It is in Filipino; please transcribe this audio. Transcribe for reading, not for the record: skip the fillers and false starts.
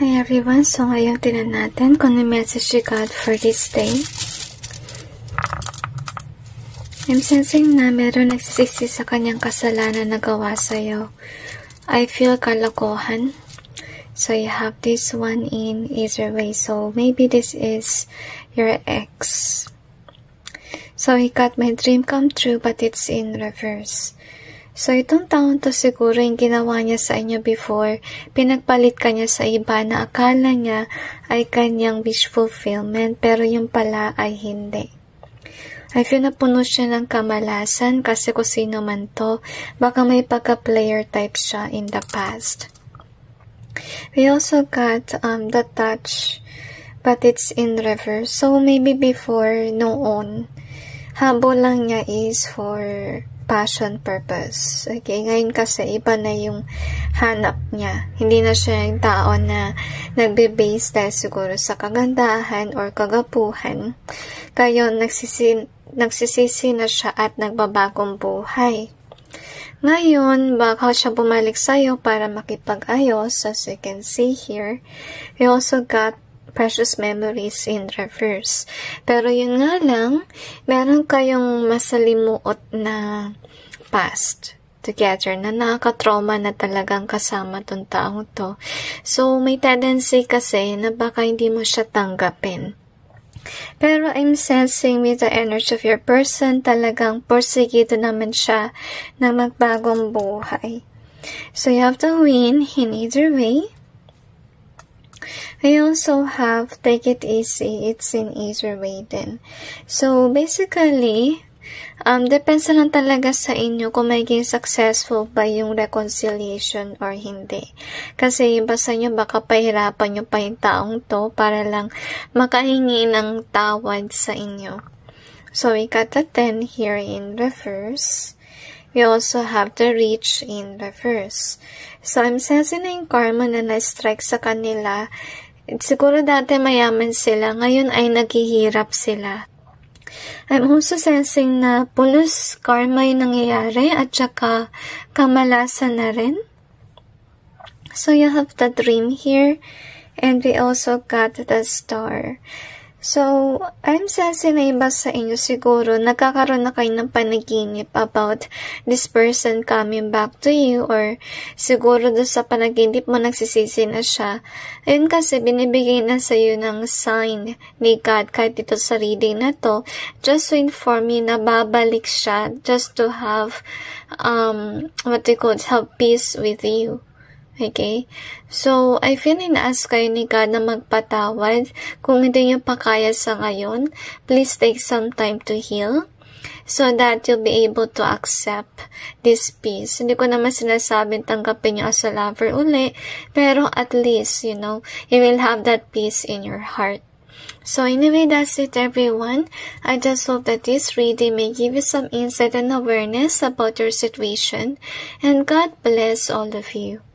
Hi everyone, so ngayon tinan natin kung may message si God for this day. I'm sensing na meron nagsisisi sa kanyang kasalanan na gawa sa'yo. I feel kalokohan. So you have this one in either way. So maybe this is your ex. So he got my dream come true but it's in reverse. So, itong taon to siguro yung ginawa niya sa inyo before, pinagpalit ka niya sa iba na akala niya ay kanyang wish fulfillment, pero yung pala ay hindi. I feel na puno siya ng kamalasan kasi kung sino man to, baka may pagka-player type siya in the past. We also got the touch, but it's in reverse. So, maybe before, noon, habol lang niya is for passion purpose. Okay, ngayon kasi iba na yung hanap niya. Hindi na siya yung tao na nagbe-base dahil siguro sa kagandahan or kagapuhan. Kaya nagsisisi na siya at nagbabagong buhay. Ngayon, baka siya bumalik sa'yo para makipag-ayos. As you can see here, we also got precious memories in reverse. Pero yun nga lang, meron kayong masalimuot na past together na nakaka-trauma na talagang kasama tong taong to. So, may tendency kasi na baka hindi mo siya tanggapin. Pero I'm sensing with the energy of your person, talagang porsigido naman siya na magbagong buhay. So, you have to win in either way. I also have take it easy. It's in either way then. So, basically, depends lang talaga sa inyo kung maging successful ba yung reconciliation or hindi. Kasi iba sa inyo, baka pahirapan nyo pa yung taong to para lang makahingi ng tawad sa inyo. So, we got the 10 here in reverse. We also have the reach in reverse. So, I'm sensing na yung karma na na-strike sa kanila. Siguro dati mayaman sila, ngayon ay naghihirap sila. I'm also sensing na pulos karma yung nangyayari at saka kamalasan na rin. So, you have the dream here and we also got the star. So, I'm sensing na iba sa inyo siguro, nagkakaroon na kayo ng panaginip about this person coming back to you or siguro doon sa panaginip mo nagsisisi na siya. Ayun kasi binibigay na sa iyo ng sign ni God kahit dito sa reading na to, just to inform you na babalik siya just to have, have peace with you. Okay? So, I feel inaas kayo ni God na magpatawad. Kung hindi nyo pa kaya sa ngayon, please take some time to heal so that you'll be able to accept this peace. Hindi ko naman sinasabing tanggapin nyo as a lover uli, pero at least, you will have that peace in your heart. So anyway, that's it everyone. I just hope that this reading may give you some insight and awareness about your situation. And God bless all of you.